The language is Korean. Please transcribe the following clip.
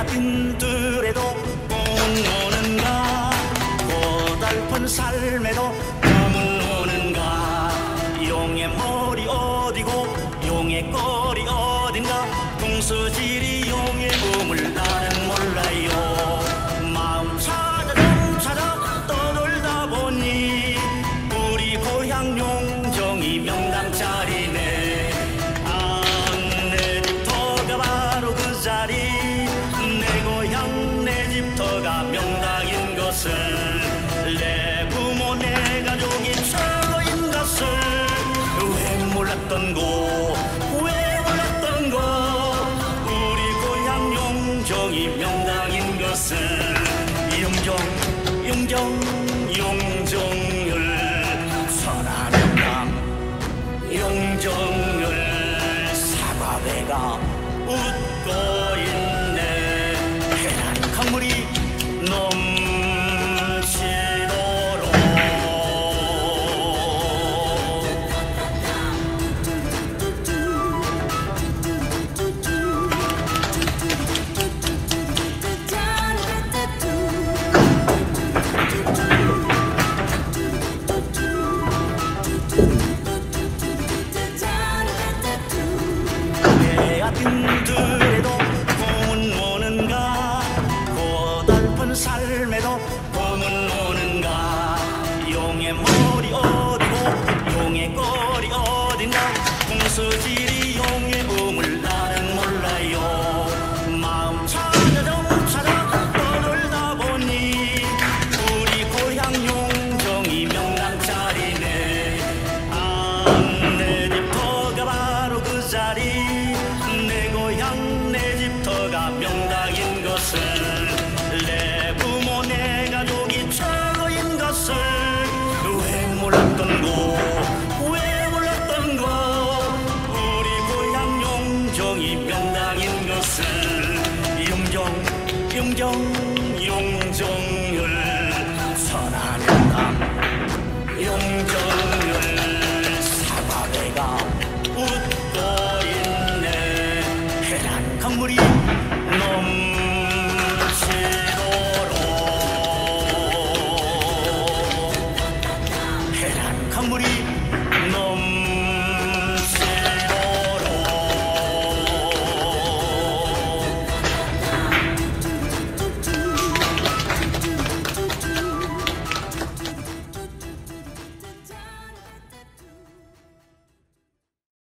빈들에도 꿈은 오는가, 고달픈 삶에도 꿈은 오는가. 용의 머리 어디고 용의 꼬리 어딘가, 궁수질이 용의 꿈을 나는 몰라요. 마음 찾아 좀 찾아 떠돌다 보니 우리 고향 용정이 명당짜리네. 아, 내 집터가 바로 그 자리, 내 고향 내 집터가 명당인 것을, 내 부모 내 가족이 최고인 것을 왜 몰랐던 고, 왜 몰랐던 고. 우리 고향 용정이 명당인 것을, 용정을 천하명당 용정을 사과배가 웃고 있네. 해난 강물이 넘치도록. 빈들에도 꿈은 오는가, 고달픈 삶에도 꿈은 오는가. 용의 머리 어디고 용의 꼬리 어딘가, 궁수질이 용의 꿈을 나는 몰라요. 마음 찾아 좀 찾아 떠돌다 보니 우리 고향 용정이 명당짜리네. 아, 내 집터가 바로 그 자리, 내 고향 내 집터가 명당인 것을, 내 부모 내 가족이 최고인 것을 왜 몰랐던 고, 왜 몰랐던 고. 우리 고향 용정이 명당인 것을, 용정을 천하명당 용정을 사과배가 웃고 있네. 해난 강물이